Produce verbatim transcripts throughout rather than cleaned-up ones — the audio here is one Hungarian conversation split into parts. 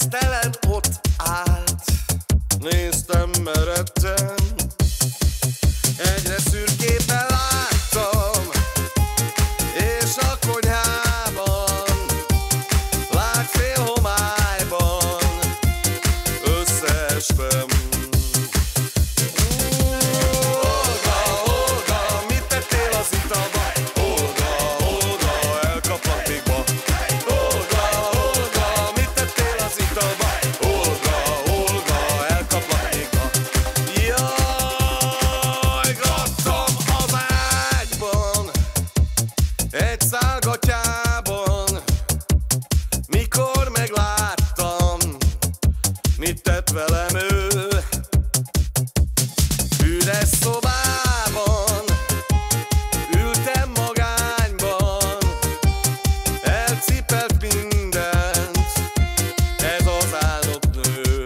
Keresztelen ott állt, néztem meredten, egyre szürkében láttam, és a konyhában, lágy fél homályban összeestem. Olga, Olga, mit tettél az italba? Olga, Olga, elkaplak még ma. Olga, Olga, mit tettél az italba? Olga, Olga, elkaplak még ma. Jaj, gattam az ágyban, egy szál gatyában, mikor megláttam, mit tett velem ő. Üres szobában ültem magányban, elcipelt mindent ez az álnoknő.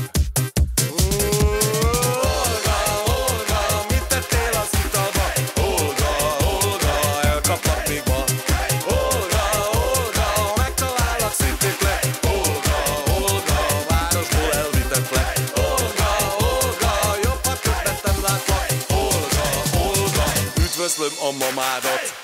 Olga, Olga, mit tettél az italba? Olga, Olga, elkaplak még ma. Olga, Olga, megtalállak, széttétlek. Olga, Olga, városból elvitetlek. Olga, Olga, jobb, ha többet nem látlak. Olga, Olga, üdvözlöm a mamádat.